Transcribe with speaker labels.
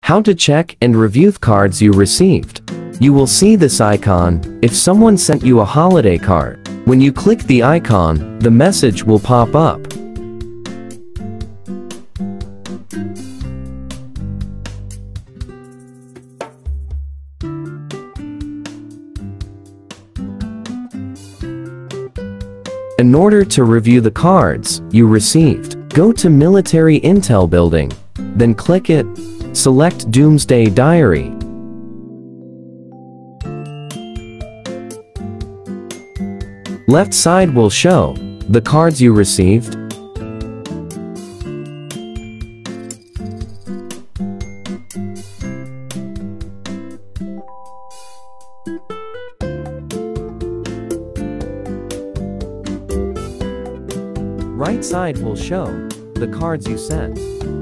Speaker 1: How to check and review the cards you received. You will see this icon if someone sent you a holiday card. When you click the icon, the message will pop up. In order to review the cards you received, go to Military Intel Building, then click it. Select Doomsday Diary. Left side will show the cards you received. Right side will show the cards you sent.